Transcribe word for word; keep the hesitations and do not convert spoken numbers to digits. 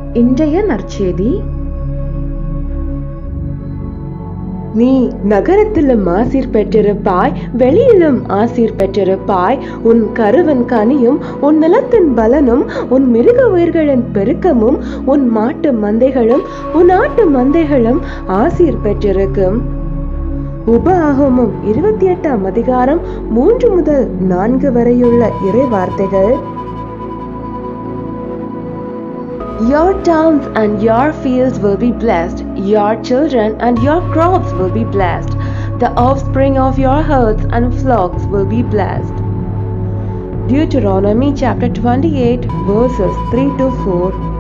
இன்றைய நற்செய்தி. நீ நகரத்திலும் ஆசீர் பெற்றிருப்பாய், வெளியிலும் ஆசீர் பெற்றிருப்பாய். உன் கருவன் கனியும் உன் நிலத்தின் பலனும் உன் மிருக உயிர்களின் பெருக்கமும் உன் மாட்டு மந்தைகளும் உன் ஆட்டு மந்தைகளும் ஆசீர் பெற்றிருக்கும். உபாகமம் இருபத்தி எட்டாம் அதிகாரம் மூன்று முதல் நான்கு வரையுள்ள இறை வார்த்தைகள். Your towns and your fields will be blessed. Your children and your crops will be blessed. The offspring of your herds and flocks will be blessed. Deuteronomy chapter twenty-eight verses three to four.